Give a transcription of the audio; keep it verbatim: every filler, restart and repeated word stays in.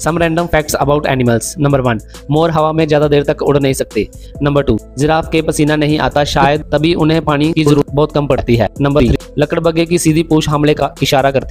Some random facts about animals. Number one, मोर हवा में ज्यादा देर तक उड़ नहीं सकते। नंबर टू, जिराफ के पसीना नहीं आता, शायद तभी उन्हें पानी की जरूरत बहुत कम पड़ती है। नंबर थ्री, लकड़बग्घे की सीधी पूंछ हमले का इशारा करती